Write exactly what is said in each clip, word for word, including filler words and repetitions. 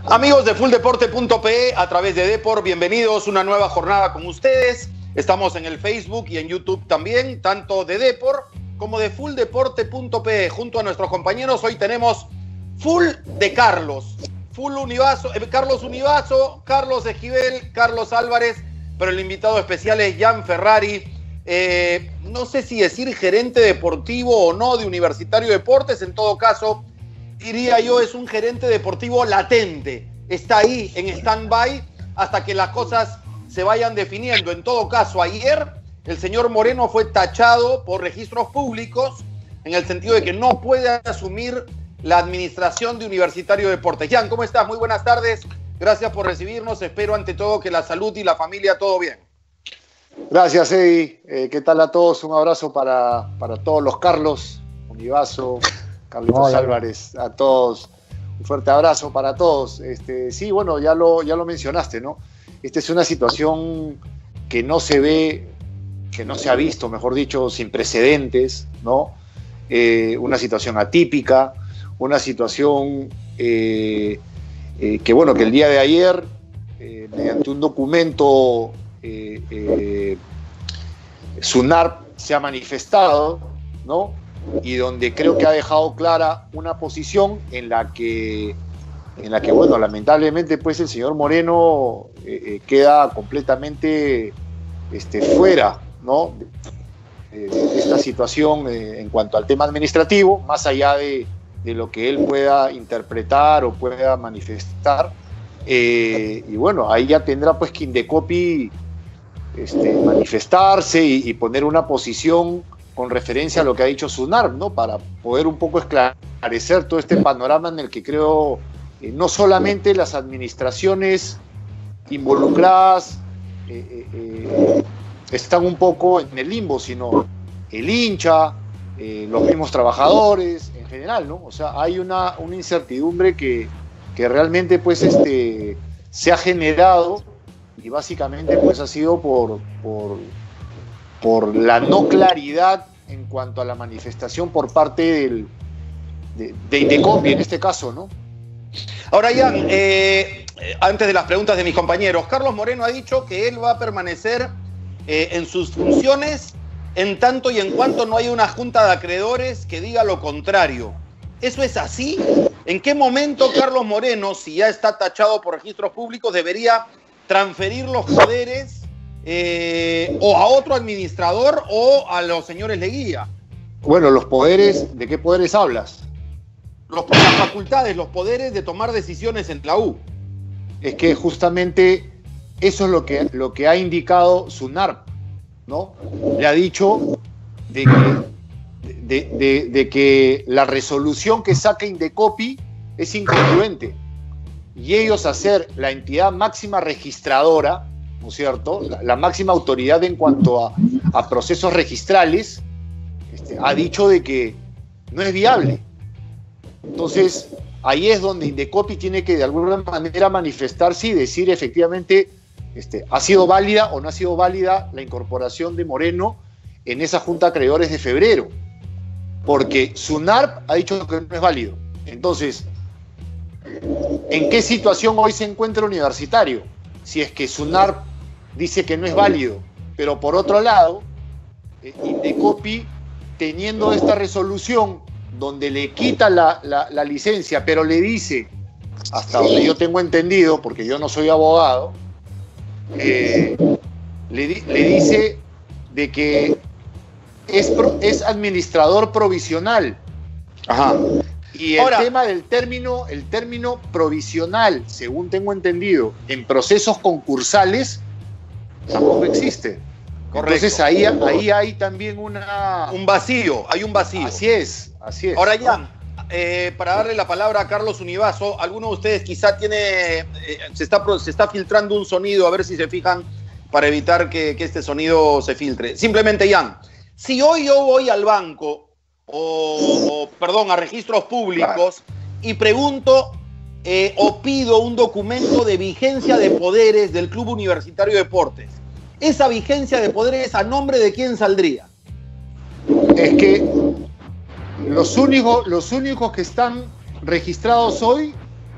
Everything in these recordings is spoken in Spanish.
Amigos de full deporte punto pe a través de Depor, bienvenidos a una nueva jornada con ustedes. Estamos en el Facebook y en YouTube también, tanto de Depor como de full deporte punto pe. Junto a nuestros compañeros hoy tenemos full de Carlos, full Univaso, eh, Carlos Univaso, Carlos Esquivel, Carlos Álvarez, pero el invitado especial es Jan Ferrari. Eh, no sé si decir gerente deportivo o no de Universitario Deportes, en todo caso diría yo es un gerente deportivo latente, está ahí en stand-by hasta que las cosas se vayan definiendo. En todo caso, ayer el señor Moreno fue tachado por registros públicos en el sentido de que no puede asumir la administración de Universitario Deportes. Jan, ¿cómo estás? Muy buenas tardes, gracias por recibirnos, espero ante todo que la salud y la familia todo bien. Gracias, Eddie. Eh, ¿Qué tal a todos? Un abrazo para, para todos los Carlos, Univaso, Carlitos Álvarez, a todos. Un fuerte abrazo para todos. Este, sí, bueno, ya lo, ya lo mencionaste, ¿no? Esta es una situación que no se ve, que no se ha visto, mejor dicho, sin precedentes, ¿no? Eh, una situación atípica, una situación eh, eh, que, bueno, que el día de ayer, eh, mediante un documento, Eh, eh, SUNARP se ha manifestado, ¿no? Y donde creo que ha dejado clara una posición en la que, en la que bueno, lamentablemente pues el señor Moreno eh, eh, queda completamente este, fuera, ¿no? De, de esta situación eh, en cuanto al tema administrativo, más allá de, de lo que él pueda interpretar o pueda manifestar. Eh, y bueno, ahí ya tendrá pues que Indecopi Este, manifestarse y, y poner una posición con referencia a lo que ha dicho SUNARP, ¿no? Para poder un poco esclarecer todo este panorama en el que creo eh, no solamente las administraciones involucradas eh, eh, eh, están un poco en el limbo, sino el hincha, eh, los mismos trabajadores en general, ¿no? O sea, hay una, una incertidumbre que, que realmente pues este, se ha generado. Y básicamente pues ha sido por, por, por la no claridad en cuanto a la manifestación por parte del, de, de Indecopi en este caso, ¿no? Ahora, Jan, eh, antes de las preguntas de mis compañeros, Carlos Moreno ha dicho que él va a permanecer eh, en sus funciones en tanto y en cuanto no haya una junta de acreedores que diga lo contrario. ¿Eso es así? ¿En qué momento Carlos Moreno, si ya está tachado por registros públicos, debería transferir los poderes eh, o a otro administrador o a los señores Leguía? Bueno, los poderes, ¿de qué poderes hablas? Los, las facultades, los poderes de tomar decisiones en la U. Es que justamente eso es lo que, lo que ha indicado SUNARP, ¿no? Le ha dicho de que, de, de, de que la resolución que saca Indecopi es incongruente. Y ellos hacer la entidad máxima registradora, ¿no es cierto?, la, la máxima autoridad en cuanto a, a procesos registrales, este, ha dicho de que no es viable. Entonces, ahí es donde Indecopi tiene que de alguna manera manifestarse y decir efectivamente este, ha sido válida o no ha sido válida la incorporación de Moreno en esa junta de acreedores de febrero, porque SUNARP ha dicho que no es válido. Entonces, ¿en qué situación hoy se encuentra Universitario? Si es que SUNARP dice que no es válido, pero por otro lado, eh, Indecopi, teniendo esta resolución donde le quita la, la, la licencia, pero le dice, hasta donde yo tengo entendido, porque yo no soy abogado, eh, le, le dice de que es, pro, es administrador provisional. Ajá. Y el Ahora, tema del término, el término provisional, según tengo entendido, en procesos concursales, tampoco existe. Correcto. Entonces ahí, ahí hay también una... un vacío, hay un vacío. Así es, así es. Ahora, Jan, eh, para darle la palabra a Carlos Univaso, alguno de ustedes quizá tiene, eh, se, está, se está filtrando un sonido, a ver si se fijan, para evitar que, que este sonido se filtre. Simplemente, Jan, si hoy yo voy al banco, O, o, perdón, a registros públicos, claro, y pregunto eh, o pido un documento de vigencia de poderes del Club Universitario de Deportes, ¿esa vigencia de poderes a nombre de quién saldría? Es que los únicos, los únicos que están registrados hoy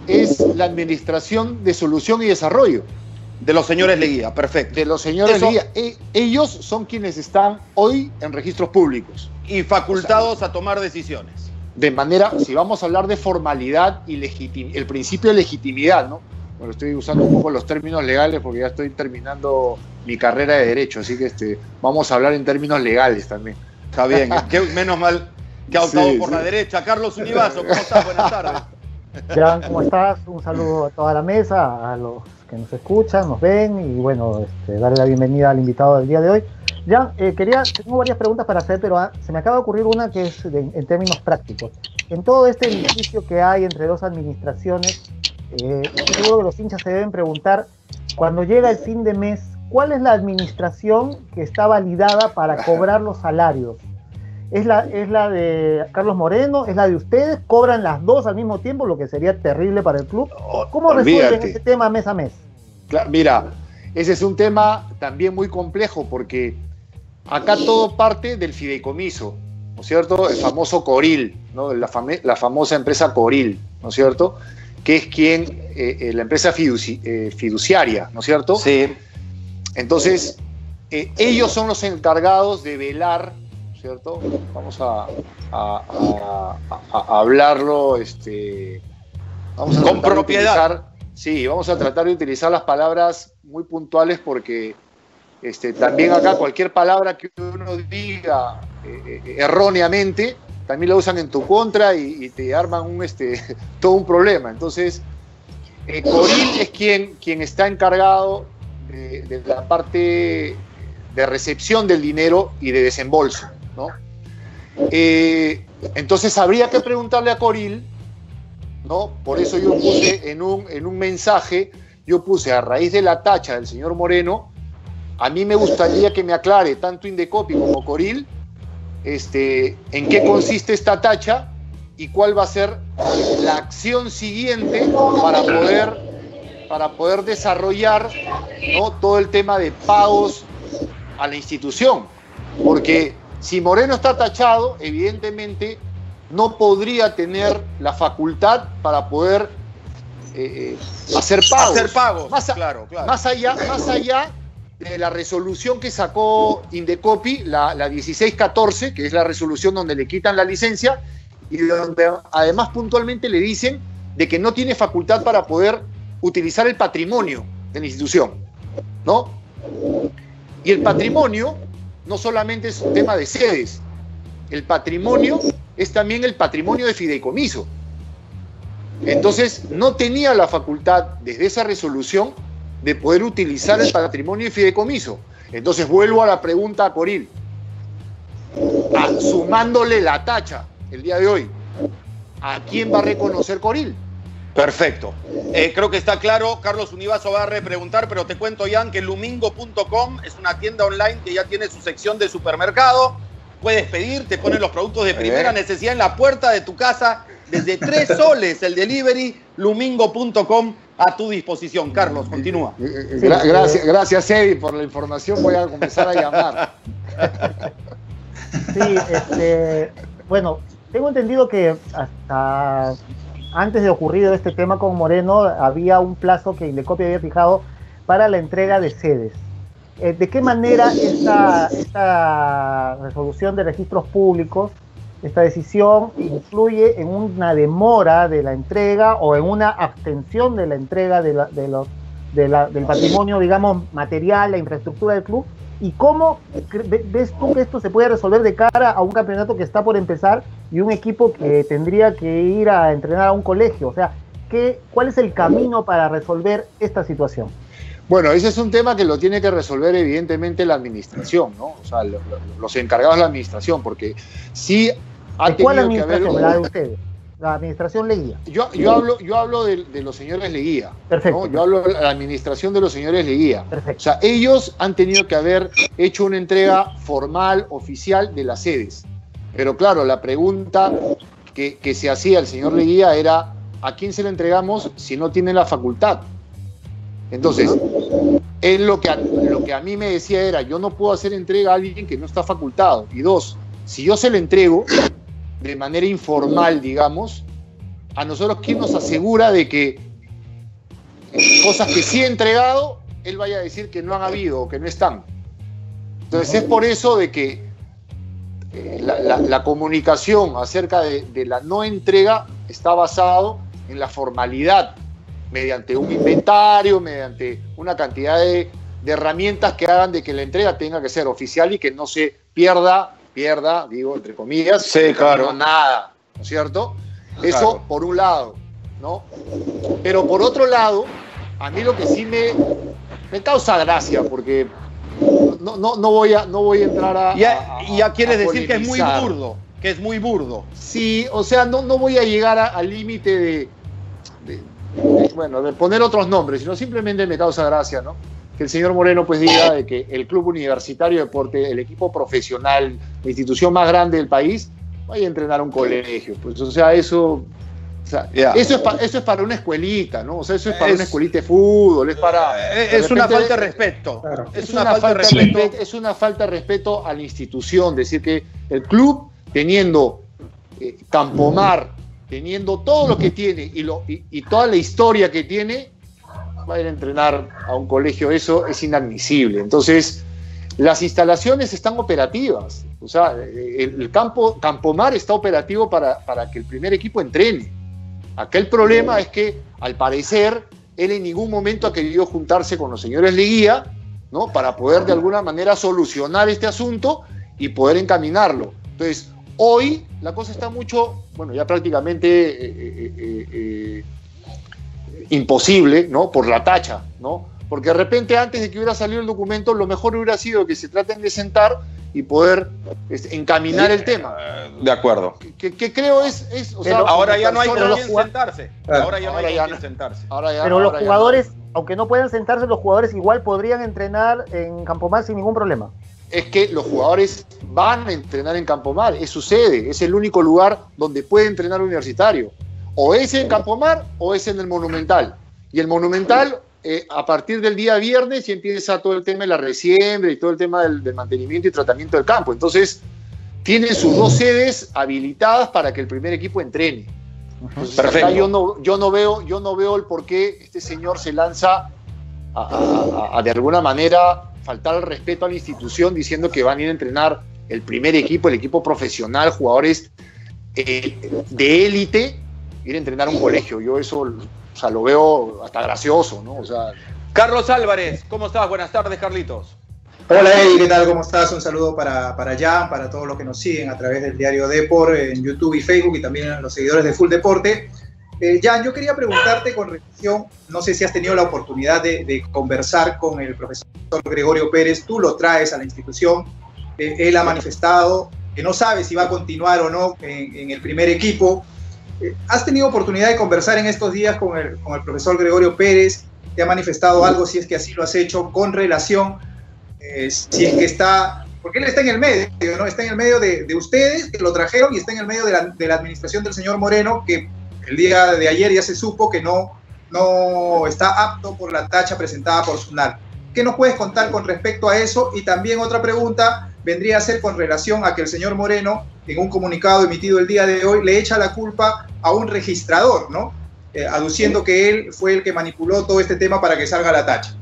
es la administración de solución y desarrollo. De los señores Leguía, perfecto. De los señores Eso, Leguía. E, ellos son quienes están hoy en registros públicos. Y facultados, o sea, a tomar decisiones. De manera, si vamos a hablar de formalidad y legitim, el principio de legitimidad, ¿no? Bueno, estoy usando un poco los términos legales porque ya estoy terminando mi carrera de Derecho, así que este, vamos a hablar en términos legales también. Está bien, que, menos mal que ha optado sí, por sí. la derecha. Carlos Univaso, ¿cómo estás? Buenas tardes. Jan, ¿cómo estás? Un saludo a toda la mesa, a los que nos escuchan, nos ven y bueno, este, darle la bienvenida al invitado del día de hoy. Jan, eh, quería, tengo varias preguntas para hacer, pero ah, se me acaba de ocurrir una que es de, en términos prácticos. En todo este litigio que hay entre dos administraciones, eh, estoy seguro que los hinchas se deben preguntar, cuando llega el fin de mes, ¿cuál es la administración que está validada para cobrar los salarios? ¿Es la, ¿Es la de Carlos Moreno? ¿Es la de ustedes? ¿Cobran las dos al mismo tiempo, lo que sería terrible para el club? ¿Cómo Olvídate. resuelven ese tema mes a mes? Claro, mira, ese es un tema también muy complejo porque acá todo parte del fideicomiso, ¿no es cierto? El famoso Coril, ¿no? La, fame, la famosa empresa Coril, ¿no es cierto? Que es quien, eh, eh, la empresa fiduci, eh, fiduciaria, ¿no es cierto? Sí. Entonces, eh, ellos son los encargados de velar, ¿cierto? Vamos a, a, a, a, a hablarlo, este, vamos a con propiedad. Sí, vamos a tratar de utilizar las palabras muy puntuales porque este, también acá cualquier palabra que uno diga eh, eh, erróneamente, también la usan en tu contra y, y te arman un, este, todo un problema. Entonces, eh, Coril es quien, quien está encargado de, de la parte de recepción del dinero y de desembolso, ¿no? Eh, entonces habría que preguntarle a Coril, ¿no? Por eso yo puse en un, en un mensaje, yo puse a raíz de la tacha del señor Moreno, a mí me gustaría que me aclare tanto Indecopi como Coril este, en qué consiste esta tacha y cuál va a ser la acción siguiente para poder, para poder desarrollar, ¿no? todo el tema de pagos a la institución. Porque si Moreno está tachado, evidentemente no podría tener la facultad para poder eh, hacer pagos. Hacer pagos, más, a, claro, claro. Más allá, más allá de la resolución que sacó Indecopi, la, la dieciséis catorce, que es la resolución donde le quitan la licencia y donde además puntualmente le dicen de que no tiene facultad para poder utilizar el patrimonio de la institución, ¿no? Y el patrimonio no solamente es un tema de sedes, el patrimonio es también el patrimonio de fideicomiso. Entonces, no tenía la facultad, desde esa resolución, de poder utilizar el patrimonio de fideicomiso. Entonces, vuelvo a la pregunta a Coril. A, sumándole la tacha el día de hoy, ¿a quién va a reconocer Coril? Perfecto. Eh, creo que está claro. Carlos Univaso va a repreguntar, pero te cuento, Jan, que lumingo punto com es una tienda online que ya tiene su sección de supermercado. Puedes pedir, te ponen los productos de primera eh. necesidad en la puerta de tu casa. Desde tres soles el delivery, lumingo punto com a tu disposición. Carlos, continúa. Gra gracias, gracias, Eddie, por la información. Voy a comenzar a llamar. Sí, este, bueno, tengo entendido que hasta antes de ocurrido este tema con Moreno, había un plazo que Indecopi había fijado para la entrega de sedes. Eh, ¿De qué manera esta, esta resolución de registros públicos, esta decisión, influye en una demora de la entrega o en una abstención de la entrega de la, de los, de la, del patrimonio, digamos, material, la infraestructura del club? ¿Y cómo ves tú que esto se puede resolver de cara a un campeonato que está por empezar y un equipo que tendría que ir a entrenar a un colegio? O sea, ¿qué, ¿cuál es el camino para resolver esta situación? Bueno, ese es un tema que lo tiene que resolver evidentemente la administración, ¿no? O sea, lo, lo, los encargados de la administración, porque sí ha ¿De cuál tenido que administración? haber... La de ustedes. La administración Leguía. Yo, yo hablo, yo hablo de, de los señores Leguía. Perfecto. ¿no? Yo hablo de la administración de los señores Leguía. Perfecto. O sea, ellos han tenido que haber hecho una entrega formal, oficial de las sedes. Pero claro, la pregunta que, que se hacía el señor Leguía era: ¿a quién se le entregamos si no tiene la facultad? Entonces, él lo que, a, lo que a mí me decía era: yo no puedo hacer entrega a alguien que no está facultado. Y dos, si yo se le entrego de manera informal, digamos, a nosotros quién nos asegura de que cosas que sí ha entregado, él vaya a decir que no han habido o que no están. Entonces es por eso de que eh, la, la, la comunicación acerca de, de la no entrega está basado en la formalidad, mediante un inventario, mediante una cantidad de, de herramientas que hagan de que la entrega tenga que ser oficial y que no se pierda, pierda, digo, entre comillas, sí, claro. no nada, ¿no es cierto? Eso claro. Por un lado, ¿no? Pero por otro lado, a mí lo que sí me, me causa gracia, porque no, no, no, voy, a, no voy a entrar a... Ya, a, a, ya quieres a decir que es muy burdo, que es muy burdo. Sí, o sea, no, no voy a llegar al límite de, de, de, bueno, de poner otros nombres, sino simplemente me causa gracia, ¿no? Que el señor Moreno pues diga de que el Club Universitario de Deporte, el equipo profesional, la institución más grande del país, vaya a entrenar a un colegio. Pues, o sea, eso... O sea, yeah. eso, es pa, eso es para una escuelita, ¿no? O sea, eso es para es, una escuelita de fútbol, es para... Es, es una falta de respeto. Claro. Es, es, una una falta de respeto. respeto. Es una falta de respeto a la institución. Decir que el club, teniendo eh, Campomar, teniendo todo lo que tiene y, lo, y, y toda la historia que tiene, va a ir a entrenar a un colegio, eso es inadmisible. Entonces, las instalaciones están operativas. O sea, el, el campo, Campomar está operativo para, para que el primer equipo entrene. Aquel problema es que, al parecer, él en ningún momento ha querido juntarse con los señores Leguía, ¿no? Para poder de alguna manera solucionar este asunto y poder encaminarlo. Entonces, hoy la cosa está mucho, bueno, ya prácticamente eh, eh, eh, imposible, ¿no? Por la tacha, ¿no? Porque de repente, antes de que hubiera salido el documento, lo mejor hubiera sido que se traten de sentar y poder este, encaminar el tema. De acuerdo. Que, que, que creo es... es o sea, ahora ya no hay con quién sentarse. Ahora ya no hay con quién sentarse. Ahora ya, pero ahora los jugadores, no. aunque no puedan sentarse, los jugadores igual podrían entrenar en Campomar sin ningún problema. Es que los jugadores van a entrenar en Campomar, eso sucede, es el único lugar donde puede entrenar Universitario. O es en Campomar o es en el Monumental. Y el Monumental... Eh, a partir del día viernes ya empieza todo el tema de la resiembra y todo el tema del, del mantenimiento y tratamiento del campo. Entonces, tienen sus dos sedes habilitadas para que el primer equipo entrene. Entonces, perfecto. Acá yo no, yo no veo, yo no veo el por qué este señor se lanza a, a, a de alguna manera faltar el respeto a la institución diciendo que van a ir a entrenar el primer equipo, el equipo profesional, jugadores eh, de élite, ir a entrenar a un colegio. Yo eso... O sea, lo veo hasta gracioso, ¿no? O sea... Carlos Álvarez, ¿cómo estás? Buenas tardes, Carlitos. Hola, Eddie, ¿qué tal? ¿Cómo estás? Un saludo para, para Jan, para todos los que nos siguen a través del diario Depor, en YouTube y Facebook, y también a los seguidores de Full Deporte. Eh, Jan, yo quería preguntarte con relación, no sé si has tenido la oportunidad de, de conversar con el profesor Gregorio Pérez, tú lo traes a la institución, eh, él ha manifestado que no sabe si va a continuar o no en, en el primer equipo. ¿Has tenido oportunidad de conversar en estos días con el, con el profesor Gregorio Pérez? ¿Te ha manifestado algo, si es que así lo has hecho, con relación, eh, si es que está, porque él está en el medio, ¿no? Está en el medio de, de ustedes, que lo trajeron, y está en el medio de la, de la administración del señor Moreno, que el día de ayer ya se supo que no, no está apto por la tacha presentada por SUNAT. ¿Qué nos puedes contar con respecto a eso? Y también otra pregunta vendría a ser con relación a que el señor Moreno, en un comunicado emitido el día de hoy, le echa la culpa a un registrador, ¿no? Eh, aduciendo que él fue el que manipuló todo este tema para que salga la tacha.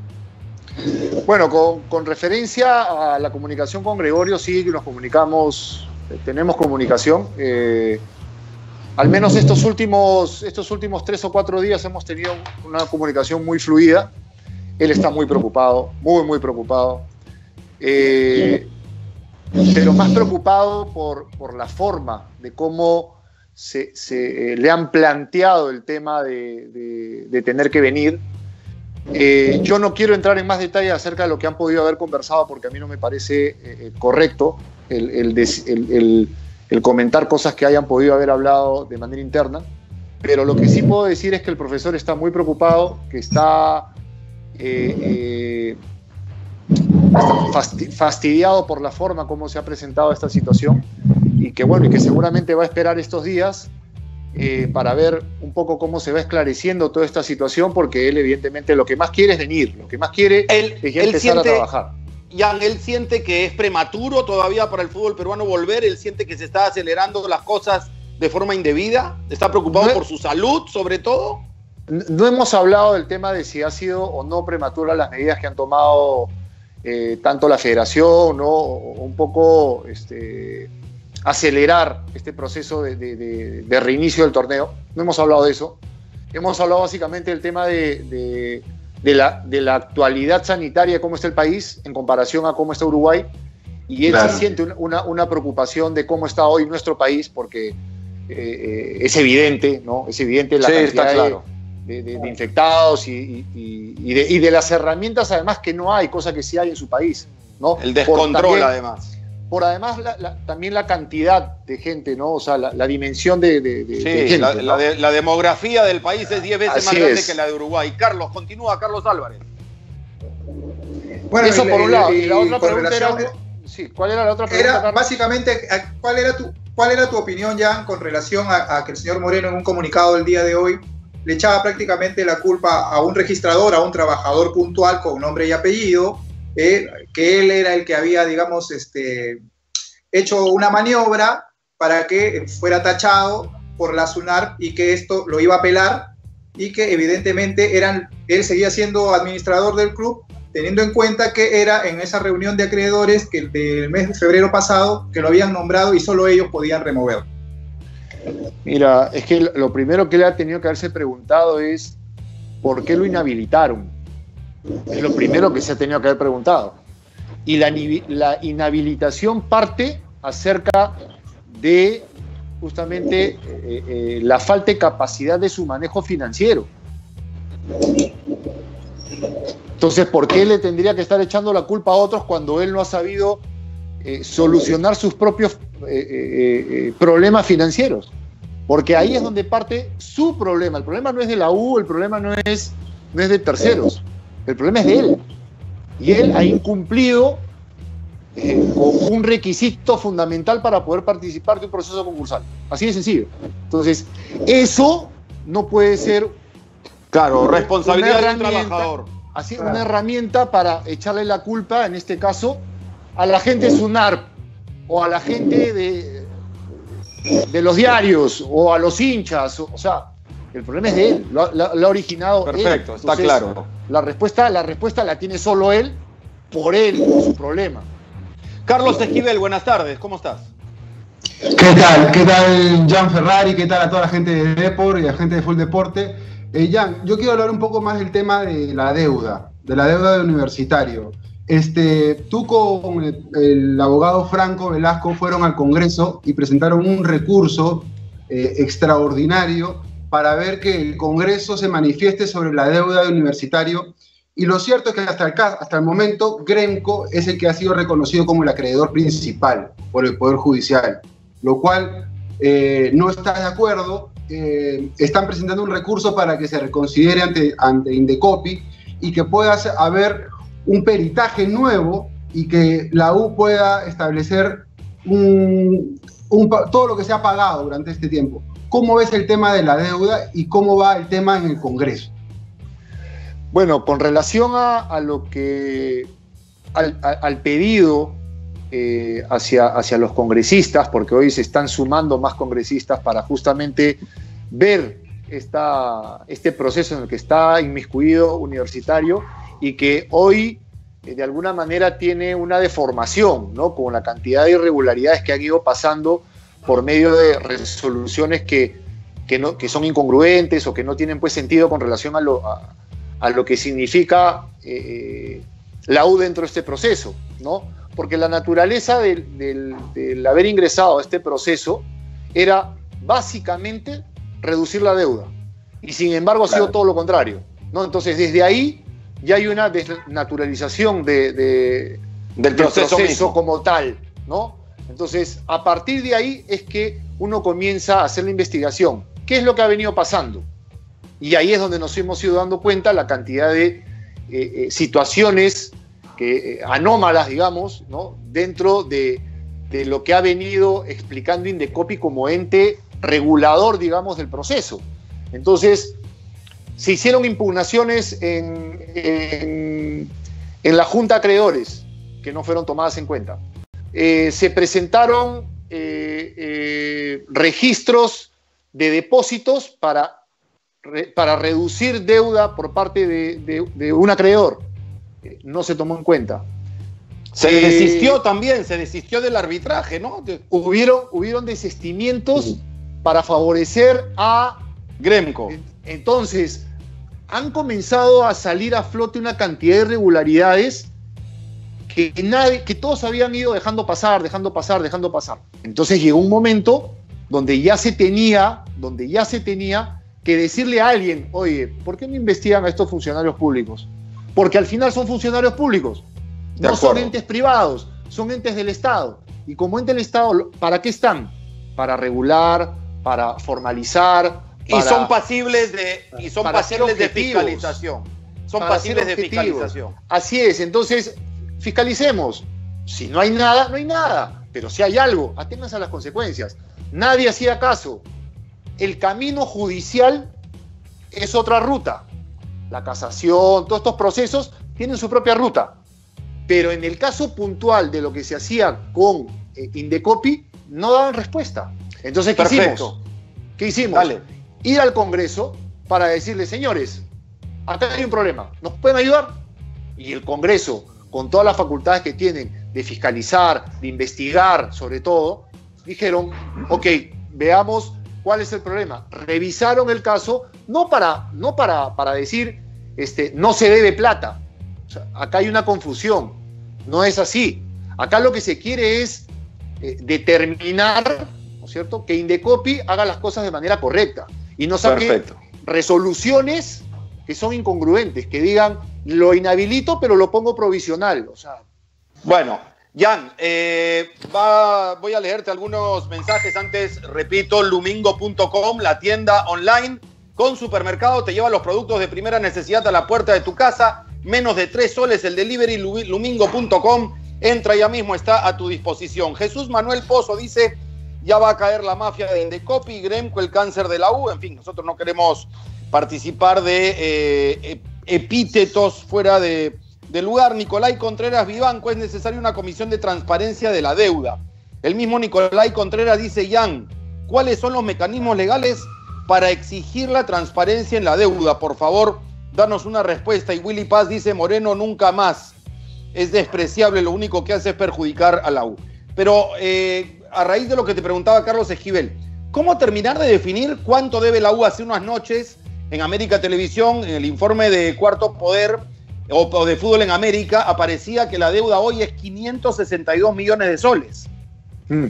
Bueno, con, con referencia a la comunicación con Gregorio, sí nos comunicamos, eh, tenemos comunicación. Eh, al menos estos últimos, estos últimos tres o cuatro días hemos tenido una comunicación muy fluida. Él está muy preocupado, muy, muy preocupado. Eh, pero más preocupado por, por la forma de cómo se, se eh, le han planteado el tema de, de, de tener que venir. Eh, yo no quiero entrar en más detalles acerca de lo que han podido haber conversado, porque a mí no me parece eh, correcto el, el, el, el, el comentar cosas que hayan podido haber hablado de manera interna, pero lo que sí puedo decir es que el profesor está muy preocupado, que está... Eh, eh, fastidiado por la forma como se ha presentado esta situación, y que bueno, y que seguramente va a esperar estos días eh, para ver un poco cómo se va esclareciendo toda esta situación, porque él evidentemente lo que más quiere es venir, lo que más quiere él, es ya él empezar siente, a trabajar. Jan, él siente que es prematuro todavía para el fútbol peruano volver, él siente que se está acelerando las cosas de forma indebida? ¿Está preocupado no, por su salud, sobre todo? No hemos hablado del tema de si ha sido o no prematura las medidas que han tomado eh, tanto la federación, ¿no? O un poco este, acelerar este proceso de, de, de, de reinicio del torneo. No hemos hablado de eso. Hemos hablado básicamente del tema de, de, de, la, de la actualidad sanitaria, de cómo está el país en comparación a cómo está Uruguay. Y él Claro. sí siente una, una preocupación de cómo está hoy nuestro país, porque eh, es evidente, ¿no? Es evidente la Sí, cantidad está claro. de, de, de infectados y, y, y, de, y de las herramientas además que no hay, cosa que sí hay en su país, ¿no? El descontrol, por, también, además. Por además la, la, también la cantidad de gente, ¿no? O sea, la, la dimensión de, de, de, Sí, de gente, la, ¿no? la, de, la demografía del país es diez veces Así más grande es. que la de Uruguay. Carlos, continúa, Carlos Álvarez. Bueno, Eso y- por un y- lado. y Y la otra con pregunta era... relación- Sí, ¿cuál era la otra pregunta, Era Carlos? básicamente, ¿cuál era tu, cuál era tu opinión, Jan, con relación a, a que el señor Moreno en un comunicado del día de hoy le echaba prácticamente la culpa a un registrador, a un trabajador puntual con nombre y apellido, eh, que él era el que había, digamos, este, hecho una maniobra para que fuera tachado por la SUNAR y que esto lo iba a apelar y que evidentemente eran, él seguía siendo administrador del club, teniendo en cuenta que era en esa reunión de acreedores que del mes de febrero pasado que lo habían nombrado y solo ellos podían remover. Mira, es que lo primero que le ha tenido que haberse preguntado es ¿por qué lo inhabilitaron? Es lo primero que se ha tenido que haber preguntado. Y la, la inhabilitación parte acerca de justamente eh, eh, la falta de capacidad de su manejo financiero. Entonces, ¿por qué le tendría que estar echando la culpa a otros cuando él no ha sabido eh, solucionar sus propios eh, eh, eh, problemas financieros? Porque ahí es donde parte su problema. El problema no es de la U, el problema no es, no es de terceros. El problema es de él. Y él ha incumplido eh, con un requisito fundamental para poder participar de un proceso concursal. Así de sencillo. Entonces, eso no puede ser... Claro, responsabilidad una de un herramienta, trabajador. Así, una herramienta para echarle la culpa, en este caso, a la gente de SUNARP o a la gente de, de los diarios o a los hinchas. O, o sea, el problema es de él, lo, lo, lo ha originado él. Perfecto, está Entonces, claro. La respuesta, la respuesta la tiene solo él, por él, por su problema. Carlos Esquivel, buenas tardes, ¿cómo estás? ¿Qué tal? ¿Qué tal, Jan Ferrari? ¿Qué tal a toda la gente de Depor y a la gente de Full Deporte? Eh, Jan, yo quiero hablar un poco más del tema de la deuda, de la deuda de Universitario. Este, tú con el, el abogado Franco Velasco fueron al Congreso y presentaron un recurso eh, extraordinario para ver que el Congreso se manifieste sobre la deuda de Universitario. Y lo cierto es que hasta el, hasta el momento Gremco es el que ha sido reconocido como el acreedor principal por el Poder Judicial, lo cual eh, no está de acuerdo. Eh, están presentando un recurso para que se reconsidere ante, ante Indecopi y que pueda haber un peritaje nuevo y que la U pueda establecer un, un, todo lo que se ha pagado durante este tiempo. ¿Cómo ves el tema de la deuda y cómo va el tema en el Congreso? Bueno, con relación a, a lo que al, a, al pedido eh, hacia, hacia los congresistas, porque hoy se están sumando más congresistas para justamente ver esta, este proceso en el que está inmiscuido Universitario y que hoy eh, de alguna manera tiene una deformación, ¿no? Con la cantidad de irregularidades que han ido pasando por medio de resoluciones que, que, no, que son incongruentes o que no tienen pues sentido con relación a lo, a, a lo que significa eh, la U dentro de este proceso, ¿no? Porque la naturaleza del, del, del haber ingresado a este proceso era básicamente reducir la deuda, y sin embargo ha sido Claro. todo lo contrario, ¿no? Entonces desde ahí ya hay una desnaturalización de, de, Del proceso mismo. como tal, ¿no? Entonces a partir de ahí es que uno comienza a hacer la investigación. ¿Qué es lo que ha venido pasando? Y ahí es donde nos hemos ido dando cuenta la cantidad de eh, eh, situaciones que, eh, anómalas, digamos, ¿no? Dentro de, de lo que ha venido explicando Indecopi como ente regulador, digamos, del proceso. Entonces, se hicieron impugnaciones en, en, en la Junta de Acreedores, que no fueron tomadas en cuenta. Eh, se presentaron eh, eh, eh, registros de depósitos para, re, para reducir deuda por parte de, de, de un acreedor. Eh, no se tomó en cuenta. Se Eh, desistió también, se desistió del arbitraje, ¿no? De- Hubieron, hubieron desistimientos para favorecer a Gremco. Entonces, han comenzado a salir a flote una cantidad de irregularidades que, nadie, que todos habían ido dejando pasar, dejando pasar, dejando pasar. Entonces llegó un momento donde ya se tenía, donde ya se tenía que decirle a alguien, oye, ¿por qué no investigan a estos funcionarios públicos? Porque al final son funcionarios públicos, De no son acuerdo. entes privados, son entes del Estado. Y como ente del Estado, ¿para qué están? Para regular, para formalizar, Y para- son pasibles de, y son para ser pasibles de objetivos. fiscalización. Son Para pasibles ser de objetivos. fiscalización. Así es, entonces fiscalicemos. Si no hay nada, no hay nada. Pero si hay algo, aténganse a las consecuencias. Nadie hacía caso. El camino judicial es otra ruta. La casación, todos estos procesos tienen su propia ruta. Pero en el caso puntual de lo que se hacía con eh, Indecopi, no daban respuesta. Entonces, ¿qué Perfecto. hicimos? ¿Qué hicimos? Dale. Ir al Congreso para decirle, señores, acá hay un problema, ¿nos pueden ayudar? Y el Congreso, con todas las facultades que tienen de fiscalizar, de investigar sobre todo, dijeron, ok, veamos cuál es el problema. Revisaron el caso, no para, no para, para decir, este, no se debe plata. O sea, acá hay una confusión, no es así. Acá lo que se quiere es eh, determinar, ¿no es cierto?, que Indecopi haga las cosas de manera correcta y no saque Perfecto. resoluciones que son incongruentes, que digan, lo inhabilito pero lo pongo provisional. O sea, Bueno, Jan, eh, va- voy a leerte algunos mensajes. Antes, repito, lumingo punto com, la tienda online con supermercado, te lleva los productos de primera necesidad a la puerta de tu casa. Menos de tres soles el delivery, lu- lumingo punto com. Entra ya mismo, está a tu disposición. Jesús Manuel Pozo dice, ya va a caer la mafia de Indecopi, Gremco, el cáncer de la U. En fin, nosotros no queremos participar de eh, epítetos fuera de, de lugar. Nicolai Contreras Vivanco, es necesaria una comisión de transparencia de la deuda. El mismo Nicolai Contreras dice, Jan, ¿cuáles son los mecanismos legales para exigir la transparencia en la deuda? Por favor, danos una respuesta. Y Willy Paz dice, Moreno nunca más. Es despreciable, lo único que hace es perjudicar a la U. Pero eh, a raíz de lo que te preguntaba Carlos Esquivel, ¿cómo terminar de definir cuánto debe la U? Hace unas noches en América Televisión, en el informe de Cuarto Poder o, o de Fútbol en América, aparecía que la deuda hoy es quinientos sesenta y dos millones de soles. mm.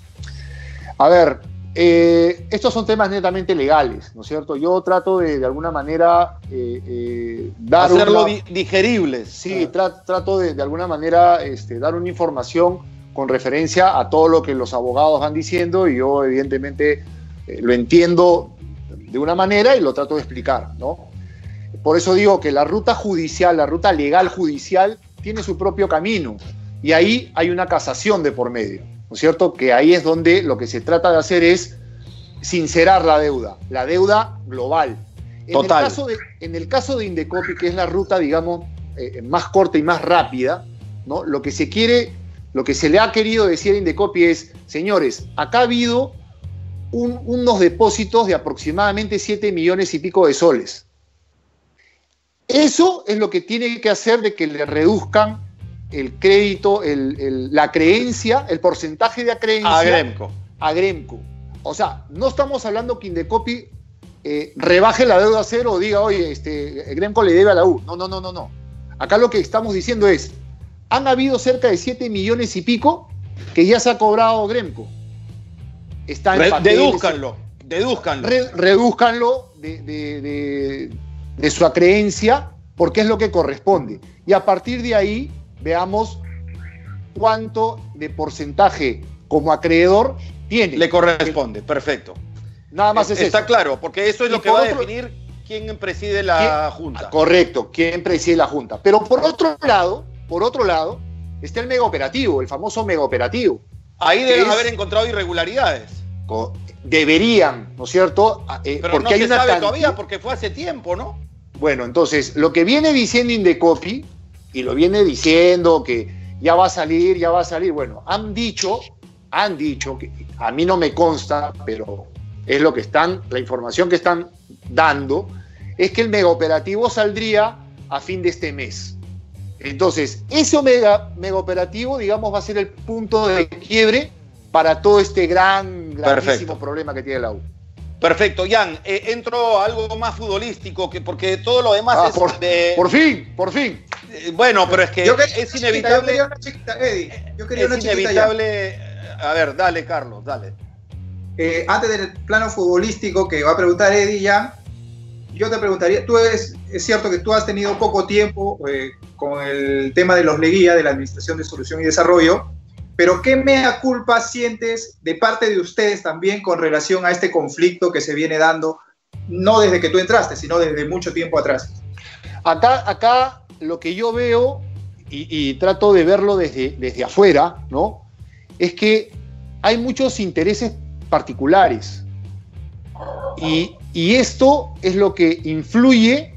a ver, eh, estos son temas netamente legales, ¿no es cierto? Yo trato de, de alguna manera, eh, eh, dar Hacerlo una- di- digeribles. Sí, tra- trato de, de alguna manera este, dar una información con referencia a todo lo que los abogados van diciendo y yo evidentemente eh, lo entiendo de una manera y lo trato de explicar, ¿no? Por eso digo que la ruta judicial, la ruta legal judicial tiene su propio camino y ahí hay una casación de por medio, ¿no es cierto? Que ahí es donde lo que se trata de hacer es sincerar la deuda, la deuda global. En Total. el caso de, en el caso de Indecopi, que es la ruta, digamos, eh, más corta y más rápida, ¿no? Lo que se quiere, lo que se le ha querido decir a Indecopi es, señores, acá ha habido un- unos depósitos de aproximadamente siete millones y pico de soles. Eso es lo que tiene que hacer de que le reduzcan el crédito, el- el- la creencia, el porcentaje de acreencia A Gremco. a Gremco. O sea, no estamos hablando que Indecopi eh, rebaje la deuda a cero o diga, oye, este, Gremco le debe a la U. No, no, no, no, no. Acá lo que estamos diciendo es, han habido cerca de siete millones y pico que ya se ha cobrado Gremco. Está en Re- papeles, dedúzcanlo, dedúzcanlo. re- redúzcanlo de, de- de- de su acreencia porque es lo que corresponde. Y a partir de ahí veamos cuánto de porcentaje como acreedor tiene. Le corresponde, perfecto. Nada más es Está eso. claro, porque eso es Y lo que por va a otro- definir quién preside la Junta. Correcto, quién preside la Junta. Pero por otro lado, por otro lado, está el mega operativo, el famoso mega operativo. Ahí deben es- haber encontrado irregularidades. Co- Deberían, ¿no es cierto? Eh, Pero porque no hay se una sabe cantidad- todavía porque fue hace tiempo, ¿no? Bueno, entonces, lo que viene diciendo Indecopi, y lo viene diciendo que ya va a salir, ya va a salir, bueno, han dicho han dicho, que a mí no me consta, pero es lo que están, la información que están dando, es que el megaoperativo saldría a fin de este mes. Entonces, ese mega, megaoperativo, digamos, va a ser el punto de quiebre para todo este gran, grandísimo problema que tiene la U. Perfecto, Jan, eh, entro a algo más futbolístico, que, porque todo lo demás ah, es por, de... Por fin, por fin. Eh, bueno, pero es que yo quería es inevitable... Yo quería una chiquita, Eddie. Yo quería es una chiquita inevitable... Ya. A ver, dale, Carlos, dale. Eh, antes del plano futbolístico que va a preguntar Eddie, Jan, yo te preguntaría, tú es, es cierto que tú has tenido poco tiempo eh, con el tema de los Leguía, de la Administración de Solución y Desarrollo, pero ¿qué mea culpa sientes de parte de ustedes también con relación a este conflicto que se viene dando, no desde que tú entraste, sino desde mucho tiempo atrás? Acá, acá lo que yo veo, y, y trato de verlo desde, desde afuera, ¿no? Es que hay muchos intereses particulares. Y, y esto es lo que influye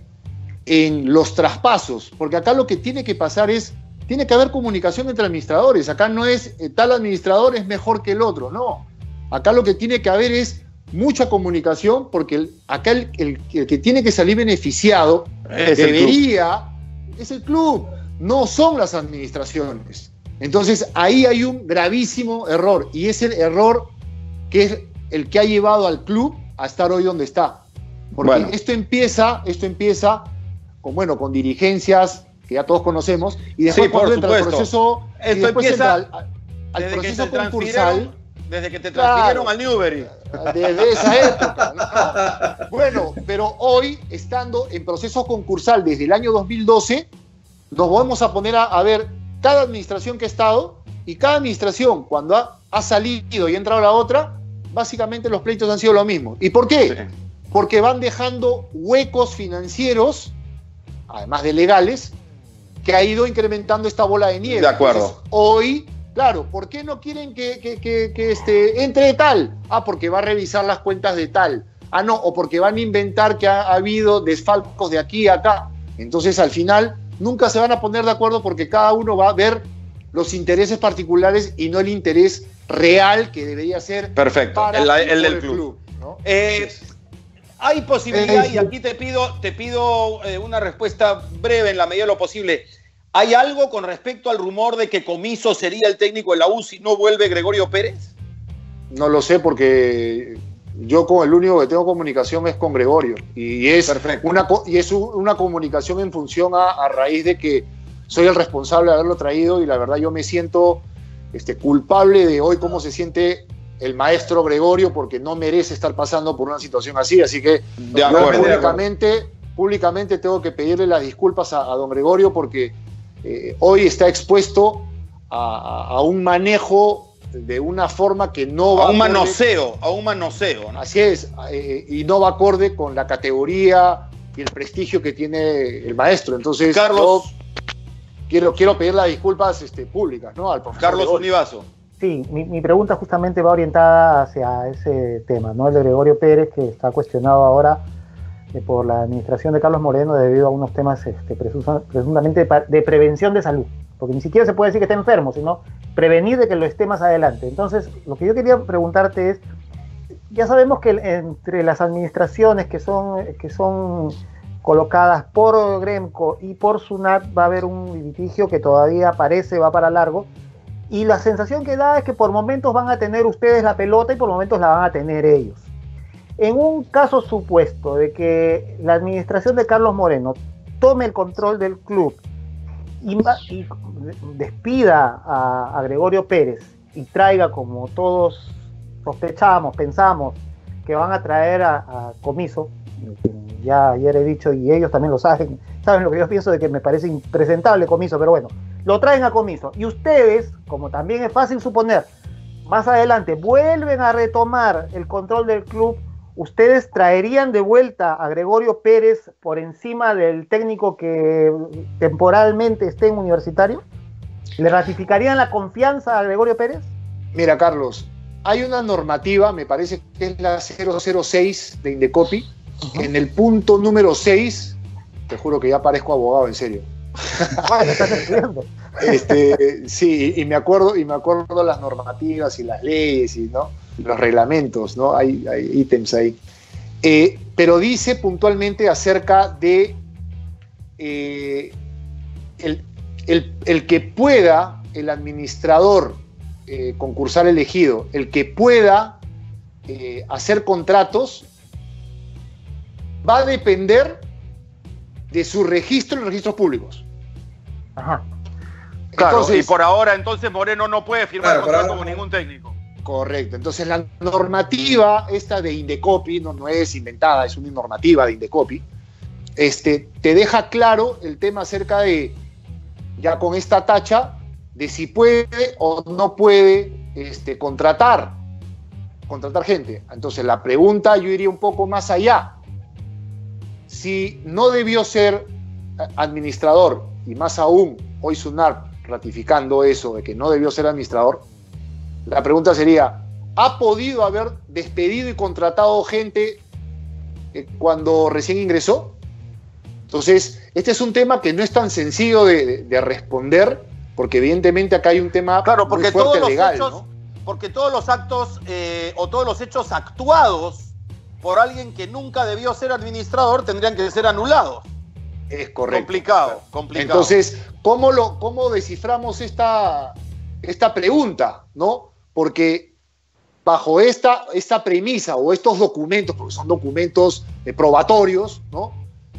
en los traspasos, porque acá lo que tiene que pasar es, tiene que haber comunicación entre administradores. Acá no es eh, tal administrador es mejor que el otro, no. Acá lo que tiene que haber es mucha comunicación, porque el, acá el, el, el que tiene que salir beneficiado es debería, el es el club, no son las administraciones. Entonces ahí hay un gravísimo error, y es el error que es el que ha llevado al club a estar hoy donde está. Porque bueno. esto empieza, esto empieza con, bueno, con dirigencias que ya todos conocemos, y después sí, por entra supuesto. el proceso, esto y después empieza entra al, al desde proceso que te concursal. Desde que te transfirieron claro, al Newbery. Desde esa época, ¿no? Bueno, pero hoy, estando en proceso concursal desde el año dos mil doce, nos vamos a poner a, a ver cada administración que ha estado, y cada administración, cuando ha, ha salido y ha entrado la otra, básicamente los pleitos han sido lo mismo. ¿Y por qué? Sí. Porque van dejando huecos financieros, además de legales, que ha ido incrementando esta bola de nieve. De acuerdo. Entonces, hoy, claro, ¿por qué no quieren que, que, que, que este, entre tal? Ah, porque va a revisar las cuentas de tal. Ah, no, o porque van a inventar que ha, ha habido desfalcos de aquí a acá. Entonces, al final, nunca se van a poner de acuerdo, porque cada uno va a ver los intereses particulares y no el interés real que debería ser. Perfecto, para el, el, el del club, club. ¿no? Eh, hay posibilidad, y aquí te pido, te pido eh, una respuesta breve en la medida de lo posible. ¿Hay algo con respecto al rumor de que Comiso sería el técnico de la U si no vuelve Gregorio Pérez? No lo sé, porque yo con el único que tengo comunicación es con Gregorio, y es, una, y es una comunicación en función a, a raíz de que soy el responsable de haberlo traído, y la verdad yo me siento este, culpable de hoy cómo se siente el maestro Gregorio, porque no merece estar pasando por una situación así. Así que de acuerdo, públicamente, de públicamente tengo que pedirle las disculpas a, a don Gregorio, porque eh, hoy está expuesto a, a un manejo de una forma que no va a un acorde, manoseo, a un manoseo, ¿no? Así es, eh, y no va acorde con la categoría y el prestigio que tiene el maestro. Entonces, Carlos, yo quiero, quiero pedir las disculpas este, públicas, ¿no? Al profesor Carlos Gregorio. Univaso. Sí, mi, mi pregunta justamente va orientada hacia ese tema, ¿no? El de Gregorio Pérez, que está cuestionado ahora eh, por la administración de Carlos Moreno debido a unos temas este, presuntamente de, de prevención de salud, porque ni siquiera se puede decir que está enfermo, sino prevenir de que lo esté más adelante. Entonces, lo que yo quería preguntarte es, ya sabemos que entre las administraciones que son, que son colocadas por Gremco y por SUNAT va a haber un litigio que todavía parece va para largo, y la sensación que da es que por momentos van a tener ustedes la pelota y por momentos la van a tener ellos. En un caso supuesto de que la administración de Carlos Moreno tome el control del club y, y despida a, a Gregorio Pérez y traiga, como todos sospechamos, pensamos, que van a traer a, a Comiso, ya ayer he dicho y ellos también lo saben, saben lo que yo pienso de que me parece impresentable Comiso, pero bueno, lo traen a Comiso, y ustedes, como también es fácil suponer, más adelante vuelven a retomar el control del club, ¿ustedes traerían de vuelta a Gregorio Pérez por encima del técnico que temporalmente esté en Universitario? ¿Le ratificarían la confianza a Gregorio Pérez? Mira, Carlos, hay una normativa, me parece que es la cero cero seis de Indecopi, uh-huh. En el punto número seis, te juro que ya parezco abogado, en serio. Bueno, estás estudiando. Este, sí, y me acuerdo, y me acuerdo las normativas y las leyes y ¿no? los reglamentos, ¿no? Hay, hay ítems ahí. Eh, pero dice puntualmente acerca de eh, el, el, el que pueda, el administrador eh, concursal elegido, el que pueda eh, hacer contratos, va a depender de su registro en los registros públicos. Ajá. Claro, Entonces, y por ahora entonces Moreno no puede firmar Claro, contrato ahora con no. ningún técnico. correcto. Entonces la normativa esta de Indecopi no, no es inventada, es una normativa de Indecopi. Este, te deja claro el tema acerca de, ya con esta tacha, de si puede o no puede este, contratar, contratar gente. Entonces la pregunta yo iría un poco más allá. Si no debió ser administrador, y más aún hoy SUNAR ratificando eso de que no debió ser administrador, la pregunta sería, ¿ha podido haber despedido y contratado gente eh, cuando recién ingresó? Entonces, este es un tema que no es tan sencillo de, de, de responder, porque evidentemente acá hay un tema Claro, porque muy fuerte todos los legal, hechos, ¿no? porque todos los actos eh, o todos los hechos actuados por alguien que nunca debió ser administrador tendrían que ser anulados. Es correcto. Complicado, complicado. Entonces, ¿cómo, lo, cómo desciframos esta, esta pregunta? ¿No? Porque bajo esta, esta premisa o estos documentos, porque son documentos eh, probatorios, ¿no?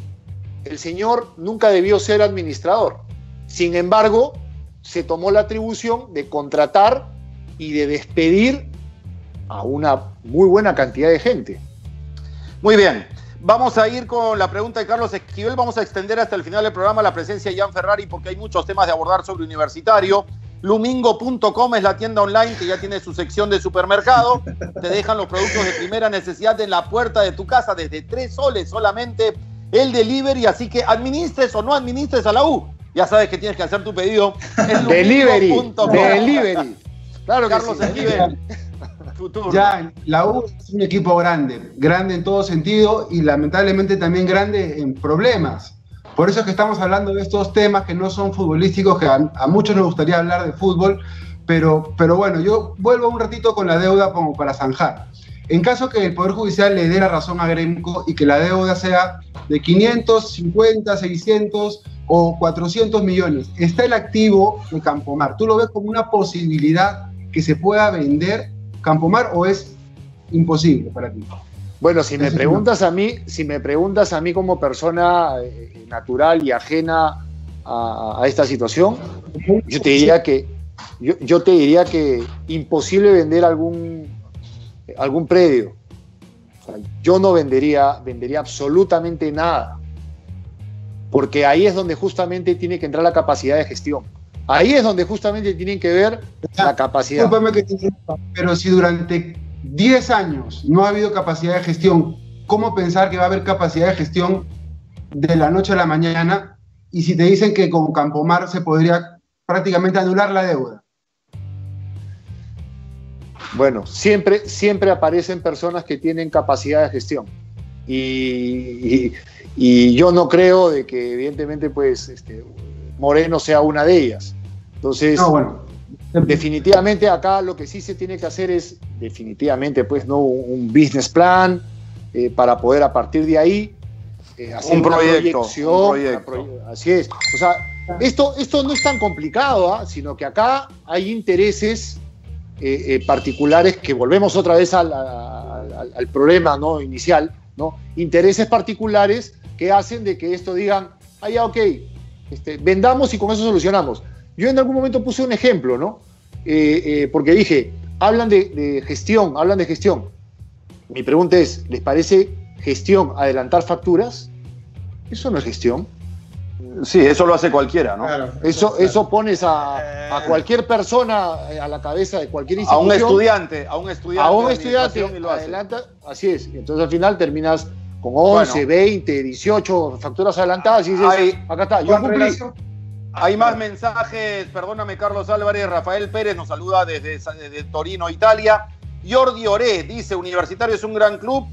El señor nunca debió ser administrador. Sin embargo, se tomó la atribución de contratar y de despedir a una muy buena cantidad de gente. Muy bien. Vamos a ir con la pregunta de Carlos Esquivel. Vamos a extender hasta el final del programa la presencia de Jan Ferrari porque hay muchos temas de abordar sobre Universitario. Lumingo punto com es la tienda online que ya tiene su sección de supermercado. Te dejan los productos de primera necesidad en la puerta de tu casa desde tres soles solamente el delivery. Así que administres o no administres a la U. Ya sabes que tienes que hacer tu pedido en Delivery, lumingo punto com. delivery. Claro que Carlos sí. Esquivel. Tu turno. Ya, la U es un equipo grande, grande en todo sentido y lamentablemente también grande en problemas. Por eso es que estamos hablando de estos temas que no son futbolísticos, que a, a muchos nos gustaría hablar de fútbol, pero, pero bueno, yo vuelvo un ratito con la deuda como para zanjar. En caso que el Poder Judicial le dé la razón a Gremco y que la deuda sea de quinientos cincuenta, seiscientos o cuatrocientos millones, está el activo de Campomar. ¿Tú lo ves como una posibilidad que se pueda vender Campomar o es imposible para ti? Bueno, si me Ese preguntas a mí, si me preguntas a mí como persona eh, natural y ajena a, a esta situación, yo te diría que yo, yo te diría que imposible vender algún algún predio. O sea, yo no vendería vendería absolutamente nada, porque ahí es donde justamente tiene que entrar la capacidad de gestión. Ahí es donde justamente tienen que ver la capacidad. Discúlpame que te interrumpa, pero si durante diez años no ha habido capacidad de gestión, ¿cómo pensar que va a haber capacidad de gestión de la noche a la mañana? Y si te dicen que con Campomar se podría prácticamente anular la deuda. Bueno, siempre, siempre aparecen personas que tienen capacidad de gestión. Y, y, y yo no creo de que evidentemente pues este, Moreno sea una de ellas. Entonces, No, bueno. definitivamente acá lo que sí se tiene que hacer es definitivamente pues no un business plan eh, para poder a partir de ahí eh, hacer Un una proyecto, proyección, un proyecto. una proye- así es. O sea, esto, esto no es tan complicado, ¿ah? Sino que acá hay intereses eh, eh, particulares que volvemos otra vez al, al, al- al problema, ¿no? inicial, ¿no? Intereses particulares que hacen de que esto digan, ah, ya, ok, este, vendamos y con eso solucionamos. Yo en algún momento puse un ejemplo, ¿no? Eh, eh, porque dije, hablan de, de gestión, hablan de gestión. Mi pregunta es, ¿les parece gestión adelantar facturas? Eso no es gestión. Sí, eso lo hace cualquiera, ¿no? Claro, Eso, claro. eso pones a, a cualquier persona eh, a la cabeza de cualquier A institución. un estudiante, a un estudiante. A un de estudiante, administración y lo hace. adelanta, así es. Y entonces al final terminas con once, Bueno. veinte, dieciocho facturas adelantadas y dices, Hay- acá está, yo Con cumplí. relación- Hay más mensajes, perdóname Carlos Álvarez, Rafael Pérez nos saluda desde, desde Torino, Italia. Jordi Oré dice, Universitario es un gran club,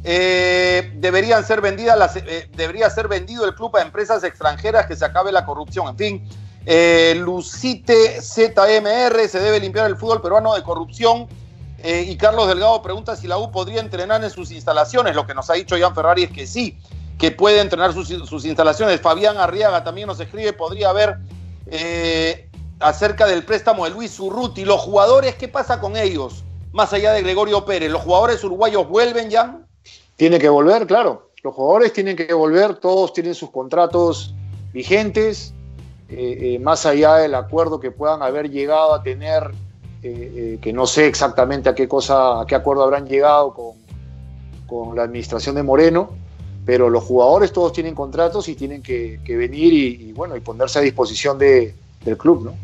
eh, deberían ser vendidas las, eh, debería ser vendido el club a empresas extranjeras, que se acabe la corrupción. En fin, eh, Lucite Z M R, se debe limpiar el fútbol peruano de corrupción. Eh, y Carlos Delgado pregunta si la U podría entrenar en sus instalaciones. Lo que nos ha dicho Jan Ferrari es que sí, que puede entrenar sus, sus instalaciones. Fabián Arriaga también nos escribe, podría haber eh, acerca del préstamo de Luis Urruti. Los jugadores, ¿qué pasa con ellos? Más allá de Gregorio Pérez, ¿los jugadores uruguayos vuelven, Jan? Tienen que volver, claro. Los jugadores tienen que volver, todos tienen sus contratos vigentes, eh, eh, más allá del acuerdo que puedan haber llegado a tener, eh, eh, que no sé exactamente a qué cosa, a qué acuerdo habrán llegado con, con la administración de Moreno, pero los jugadores todos tienen contratos y tienen que, que venir y, y, bueno, y ponerse a disposición de, del club, ¿no?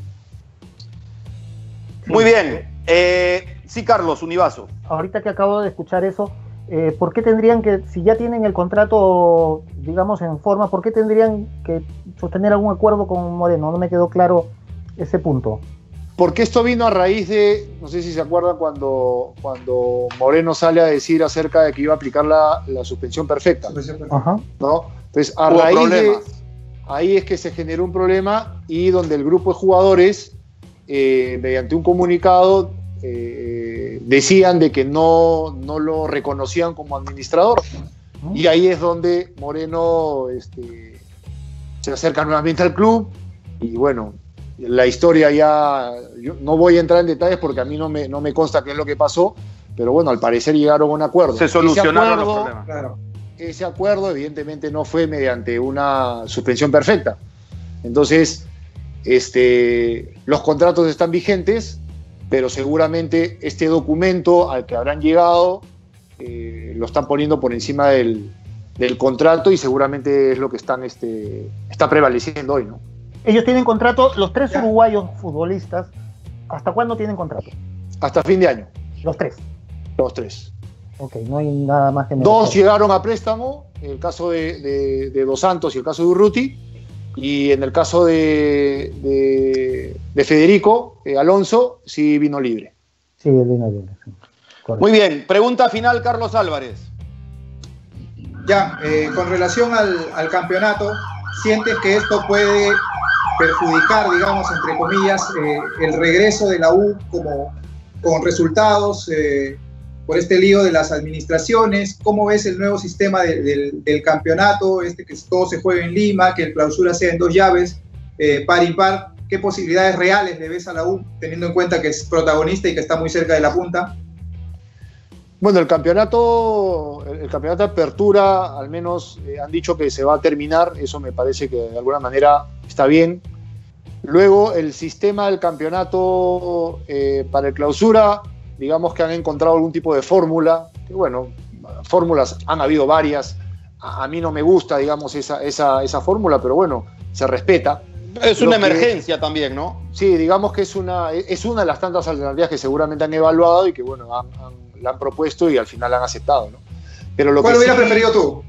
Muy bien. Eh, sí, Carlos, Univaso. Ahorita que acabo de escuchar eso, eh, ¿por qué tendrían que, si ya tienen el contrato, digamos, en forma, ¿por qué tendrían que sostener algún acuerdo con Moreno? No me quedó claro ese punto. Porque esto vino a raíz de, no sé si se acuerdan, cuando, cuando Moreno sale a decir acerca de que iba a aplicar la, la suspensión perfecta. Ajá. ¿No? Entonces, a Hubo raíz problemas. de ahí es que se generó un problema y donde el grupo de jugadores, eh, mediante un comunicado, eh, decían de que no, no lo reconocían como administrador. Y ahí es donde Moreno este, se acerca nuevamente al club y bueno, la historia ya, yo no voy a entrar en detalles porque a mí no me, no me consta qué es lo que pasó, pero bueno, al parecer llegaron a un acuerdo. Se solucionaron acuerdo, los problemas. Claro. Ese acuerdo evidentemente no fue mediante una suspensión perfecta. Entonces, este, los contratos están vigentes, pero seguramente este documento al que habrán llegado eh, lo están poniendo por encima del, del contrato y seguramente es lo que están, este, está prevaleciendo hoy, ¿no? Ellos tienen contrato, los tres Ya. uruguayos futbolistas, ¿hasta cuándo tienen contrato? Hasta fin de año, Los tres. los tres. Ok, no hay nada más que Dos negociar. llegaron a préstamo, el caso de, de, de Dos Santos y el caso de Urruti, y en el caso de, de, de Federico eh, Alonso sí vino libre. Sí, el vino libre. Sí. Correcto. Muy bien, pregunta final, Carlos Álvarez. Ya, eh, con relación al, al campeonato, ¿sientes que esto puede perjudicar, digamos, entre comillas, eh, el regreso de la U como, con resultados eh, por este lío de las administraciones? ¿Cómo ves el nuevo sistema de, del, del campeonato, este que todo se juegue en Lima, que el clausura sea en dos llaves, eh, par y par? ¿Qué posibilidades reales le ves a la U, teniendo en cuenta que es protagonista y que está muy cerca de la punta? Bueno, el campeonato, el campeonato de apertura, al menos eh, han dicho que se va a terminar, eso me parece que de alguna manera está bien. Luego, el sistema del campeonato eh, para el clausura, digamos que han encontrado algún tipo de fórmula, que bueno, fórmulas han habido varias, a, a mí no me gusta, digamos, esa, esa, esa fórmula, pero bueno, se respeta. Es Lo una que- emergencia también, ¿no? Sí, digamos que es una, es una de las tantas alternativas que seguramente han evaluado y que bueno, han, han- la han propuesto y al final la han aceptado, ¿no? Pero lo ¿Cuál que hubieras sí- preferido tú?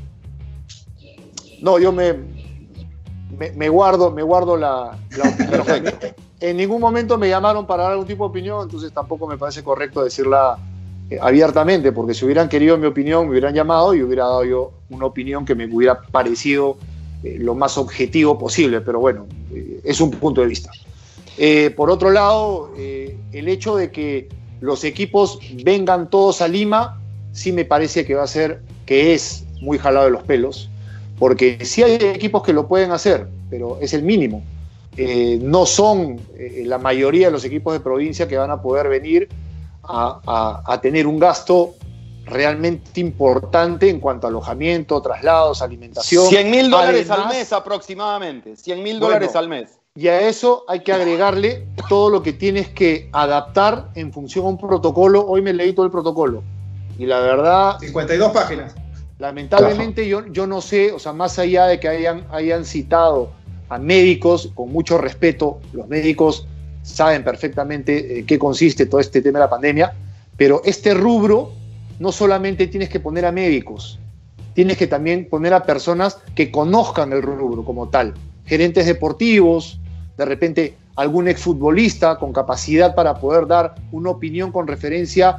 No, yo me, me, me guardo, me guardo la, la opinión. Perfecto. En ningún momento me llamaron para dar algún tipo de opinión, entonces tampoco me parece correcto decirla eh, abiertamente, porque si hubieran querido mi opinión, me hubieran llamado y hubiera dado yo una opinión que me hubiera parecido eh, lo más objetivo posible, pero bueno, eh, es un punto de vista. Eh, por otro lado, eh, el hecho de que los equipos vengan todos a Lima, sí me parece que va a ser, que es muy jalado de los pelos, porque sí hay equipos que lo pueden hacer, pero es el mínimo. Eh, no son eh, la mayoría de los equipos de provincia que van a poder venir a, a, a tener un gasto realmente importante en cuanto a alojamiento, traslados, alimentación. cien mil dólares al Además, mes aproximadamente. cien mil Bueno, dólares al mes. y a eso hay que agregarle todo lo que tienes que adaptar en función a un protocolo. Hoy me leí todo el protocolo y la verdad, cincuenta y dos páginas. lamentablemente yo, yo no sé, o sea, más allá de que hayan, hayan citado a médicos, con mucho respeto, los médicos saben perfectamente en qué consiste todo este tema de la pandemia, pero este rubro no solamente tienes que poner a médicos, tienes que también poner a personas que conozcan el rubro como tal, gerentes deportivos, de repente algún exfutbolista con capacidad para poder dar una opinión con referencia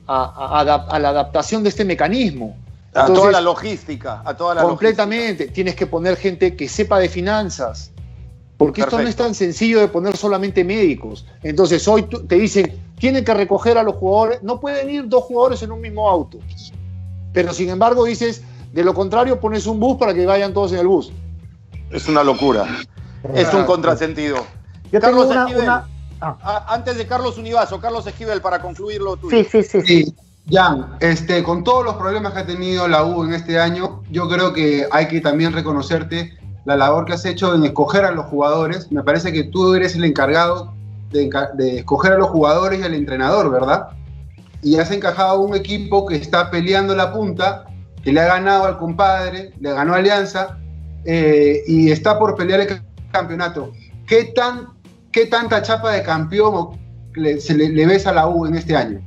a, a, a la adaptación de este mecanismo. A Entonces, toda la logística, a toda la completamente. logística. Tienes que poner gente que sepa de finanzas, porque Perfecto. esto no es tan sencillo de poner solamente médicos. Entonces hoy te dicen, tienen que recoger a los jugadores, no pueden ir dos jugadores en un mismo auto. Pero sin embargo dices, de lo contrario pones un bus para que vayan todos en el bus. Es una locura. Es un contrasentido. Yo Carlos tengo una... Esquivel, una... Ah. a- antes de Carlos Univaso, Carlos Esquivel, para concluir lo tuyo. Sí, sí, sí, sí. Sí, Jan, este, con todos los problemas que ha tenido la U en este año, yo creo que hay que también reconocerte la labor que has hecho en escoger a los jugadores. Me parece que tú eres el encargado de, enca- de escoger a los jugadores y al entrenador, ¿verdad? Y has encajado un equipo que está peleando la punta, que le ha ganado al compadre, le ganó a Alianza, eh, y está por pelear el campeonato. ¿Qué, tan, qué tanta chapa de campeón le, se le, le ves a la U en este año?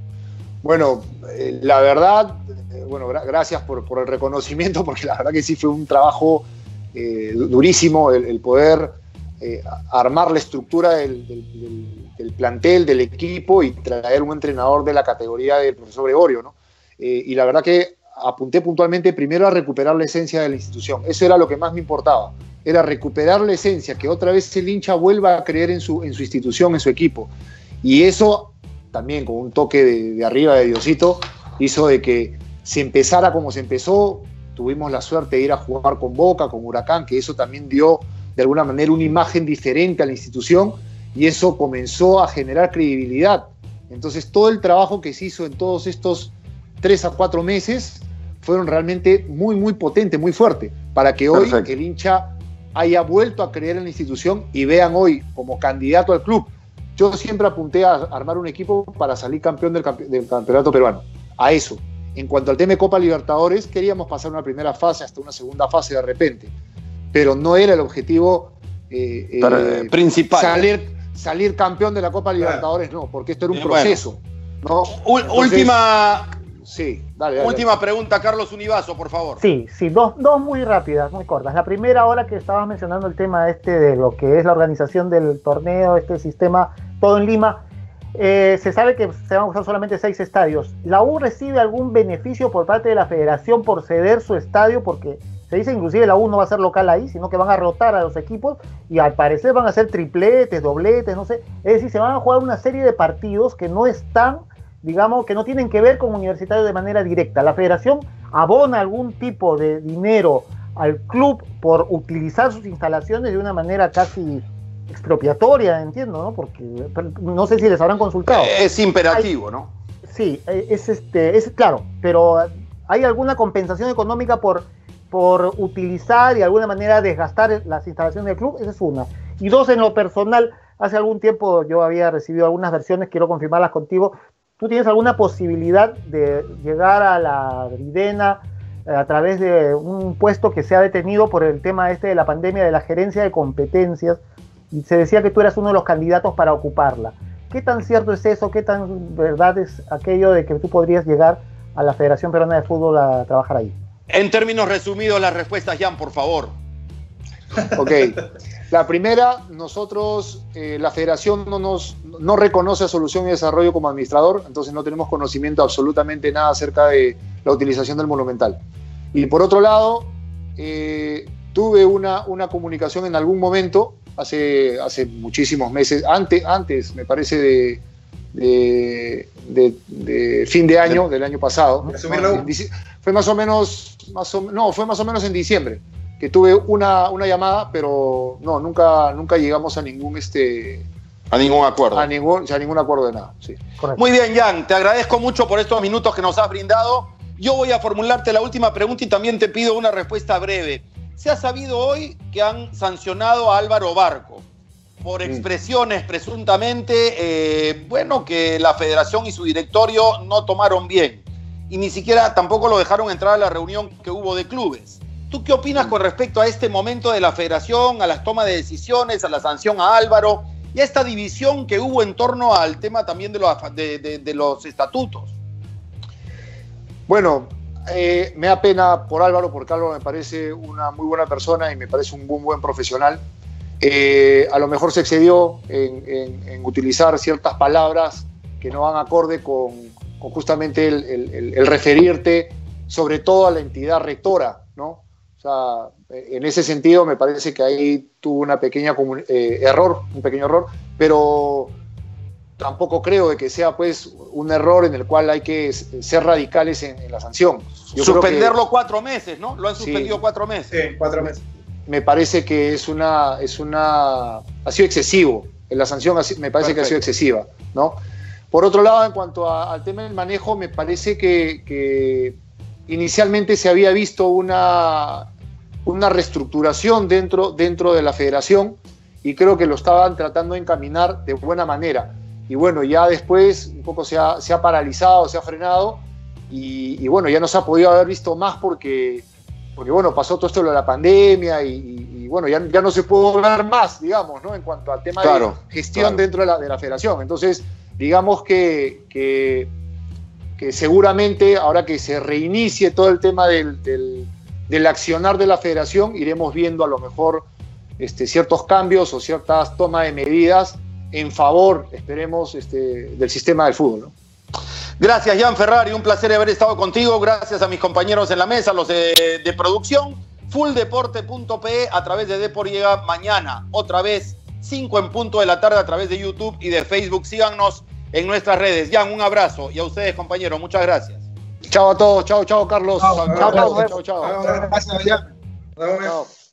Bueno, eh, la verdad, eh, bueno, gra- gracias por, por el reconocimiento, porque la verdad que sí fue un trabajo eh, durísimo el, el poder eh, armar la estructura del, del, del, del plantel, del equipo y traer un entrenador de la categoría del profesor Gregorio, ¿no? Eh, y la verdad que apunté puntualmente primero a recuperar la esencia de la institución. Eso era lo que más me importaba, era recuperar la esencia, que otra vez el hincha vuelva a creer en su, en su institución, en su equipo. Y eso también con un toque de, de arriba de Diosito, hizo de que se empezara como se empezó. Tuvimos la suerte de ir a jugar con Boca, con Huracán, que eso también dio de alguna manera una imagen diferente a la institución y eso comenzó a generar credibilidad. Entonces todo el trabajo que se hizo en todos estos tres a cuatro meses fueron realmente muy, muy potentes, muy fuertes, para que hoy Perfecto. el hincha haya vuelto a creer en la institución y vean hoy como candidato al club. Yo siempre apunté a armar un equipo para salir campeón del, campe del campeonato peruano, a eso. En cuanto al tema de Copa Libertadores, queríamos pasar una primera fase hasta una segunda fase de repente, pero no era el objetivo eh, eh, Pero, eh, principal. Salir, salir campeón de la Copa Libertadores, no, porque esto era un Eh, bueno. proceso. ¿no? Ul- Entonces, última, sí, dale, dale, última pregunta, Carlos Univaso, por favor. Sí, sí, dos, dos muy rápidas, muy cortas. La primera, ahora que estabas mencionando el tema este de lo que es la organización del torneo, este sistema, todo en Lima, eh, se sabe que se van a usar solamente seis estadios. ¿La U recibe algún beneficio por parte de la federación por ceder su estadio? Porque se dice inclusive la U no va a ser local ahí, sino que van a rotar a los equipos y al parecer van a hacer tripletes, dobletes, no sé. Es decir, se van a jugar una serie de partidos que no están, digamos, que no tienen que ver con Universitario de manera directa. La federación abona algún tipo de dinero al club por utilizar sus instalaciones de una manera casi expropiatoria, entiendo, ¿no? Porque no sé si les habrán consultado. Es imperativo, ¿no? Sí, es este, es claro, pero ¿hay alguna compensación económica por, por utilizar y de alguna manera desgastar las instalaciones del club? Esa es una. Y dos, en lo personal, hace algún tiempo yo había recibido algunas versiones, quiero confirmarlas contigo. ¿Tú tienes alguna posibilidad de llegar a la Videna eh, a través de un puesto que se ha detenido por el tema este de la pandemia, de la gerencia de competencias? Y se decía que tú eras uno de los candidatos para ocuparla. ¿Qué tan cierto es eso? ¿Qué tan verdad es aquello de que tú podrías llegar a la Federación Peruana de Fútbol a trabajar ahí? En términos resumidos, las respuestas, Jan, por favor. Ok. La primera, nosotros, eh, la federación no nos no reconoce a Solución y Desarrollo como administrador, entonces no tenemos conocimiento absolutamente nada acerca de la utilización del Monumental. Y por otro lado, eh, tuve una, una comunicación en algún momento, hace, hace muchísimos meses, antes, antes me parece, de, de, de, de fin de año, del año pasado. ¿De asumirlo? En dici- Fue más o menos, más o, no, fue más o menos en diciembre, que tuve una, una llamada, pero no, nunca, nunca llegamos a ningún, este, A ningún acuerdo. a ningún, a ningún acuerdo de nada. Sí. Correcto. Muy bien, Jan, te agradezco mucho por estos minutos que nos has brindado. Yo voy a formularte la última pregunta y también te pido una respuesta breve. Se ha sabido hoy que han sancionado a Álvaro Barco por expresiones presuntamente, eh, bueno, que la federación y su directorio no tomaron bien. Y ni siquiera tampoco lo dejaron entrar a la reunión que hubo de clubes. ¿Tú qué opinas con respecto a este momento de la federación, a las tomas de decisiones, a la sanción a Álvaro y a esta división que hubo en torno al tema también de los, de, de, de los estatutos? Bueno, eh, me da pena por Álvaro, porque Álvaro me parece una muy buena persona y me parece un buen, buen profesional. Eh, a lo mejor se excedió en, en, en utilizar ciertas palabras que no van acorde con, con justamente el, el, el, el referirte sobre todo a la entidad rectora, ¿no? O sea, en ese sentido me parece que ahí tuvo una pequeña eh, error, un pequeño error, pero tampoco creo de que sea pues un error en el cual hay que ser radicales en, en la sanción. Yo suspenderlo que, cuatro meses, ¿no? Lo han suspendido sí, cuatro meses. Sí, cuatro meses. Me parece que es una, es una, ha sido excesivo. En la sanción me parece Perfecto. que ha sido excesiva, ¿no? Por otro lado, en cuanto a, al tema del manejo, me parece que, que inicialmente se había visto una, una reestructuración dentro, dentro de la federación y creo que lo estaban tratando de encaminar de buena manera. Y bueno, ya después un poco se ha, se ha paralizado, se ha frenado y, y bueno, ya no se ha podido haber visto más porque, porque bueno, pasó todo esto de la pandemia y, y, y bueno, ya, ya no se pudo ver más, digamos, ¿no? En cuanto al tema claro, de gestión claro. dentro de la, de la federación. Entonces, digamos que, que, que seguramente ahora que se reinicie todo el tema del, del, del accionar de la federación, iremos viendo a lo mejor este, ciertos cambios o ciertas tomas de medidas en favor, esperemos, este, del sistema del fútbol, ¿no? Gracias, Jan Ferrari, un placer haber estado contigo. Gracias a mis compañeros en la mesa, los de, de producción. full deporte punto pe a través de Depor llega mañana, otra vez, cinco en punto de la tarde a través de YouTube y de Facebook. Síganos en nuestras redes. Jan, un abrazo. Y a ustedes, compañeros, muchas gracias. Chao a todos, chao, chao, Carlos. Chao, chao, chao. Gracias, Jan. Chao.